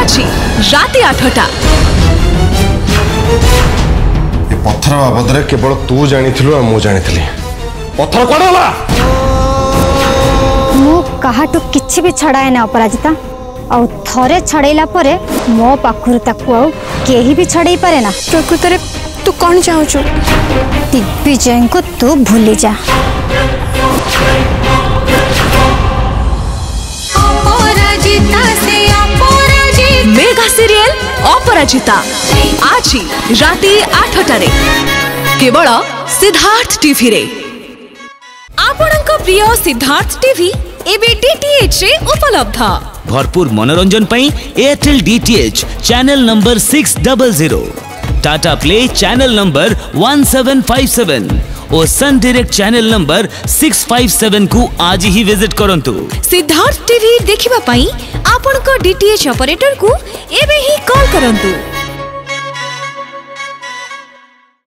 आज राति 8टा। पत्थर बाबद केवल तू जानी मु जानी पत्थर कौन होला मु काहाटू किछि भी छड़ाए ना अपराजिता आ थरे छड़ैला परे मो पाखुर ताकू आ केही भी छड़ाई पारे ना। प्रकृतरे तू कौन चाहूचु? दिग्विजय को तू भूली जा। मेगा सीरियल अपराजिता आज राति 8टारे केवल सिद्धार्थ टीवी रे। आपणक प्रिय सिद्धार्थ टीवी एबे डीटीएच रे उपलब्ध। भरपूर मनोरंजन पई Airtel DTH channel number 600, Tata play channel number 1757 और सन डायरेक्ट चैनल नंबर 657 को आज ही विजिट करंतु। सिद्धार्थ टीवी देखिबा पई आपणक डीटीएच ऑपरेटर को एबे ही कॉल करंतु।